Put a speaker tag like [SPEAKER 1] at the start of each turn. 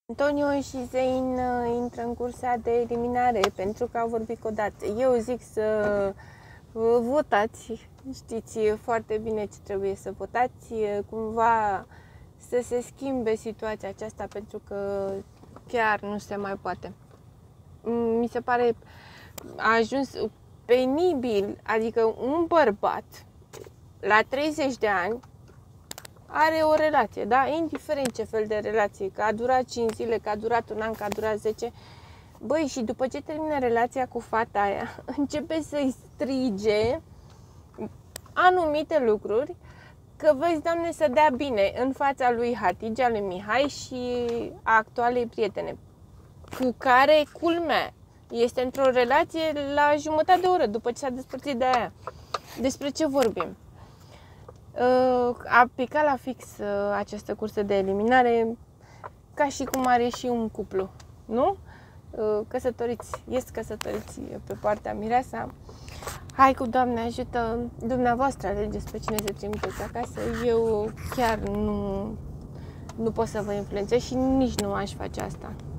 [SPEAKER 1] Antonio și Zein intră în cursa de eliminare pentru că au vorbit odată. Eu zic să votați, știți foarte bine ce trebuie să votați, cumva să se schimbe situația aceasta pentru că chiar nu se mai poate. Mi se pare a ajuns penibil, adică un bărbat la 30 de ani are o relație, da? Indiferent ce fel de relație, că a durat 5 zile, că a durat un an, că a durat 10. Băi, și după ce termină relația cu fata aia, începe să-i strige anumite lucruri, că vezi, Doamne, să dea bine în fața lui Hatice, lui Mihai și a actualei prietene, cu care, culmea, este într-o relație la jumătate de oră după ce s-a despărțit de aia. Despre ce vorbim? A picat la fix această cursă de eliminare ca și cum are și un cuplu, nu? Căsătoriți, căsătoriți pe partea mireasa. Hai cu Doamne ajută, dumneavoastră alegeți pe cine să trimiteți acasă. Eu chiar nu pot să vă influențez și nici nu aș face asta.